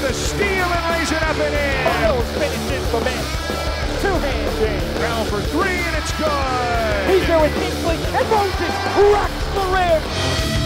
the steal and lays it up and in. Miles finishes the bench. Two-hand game. Brown for three, and it's good. He's there with Kingsley, and Moses rocks the rim.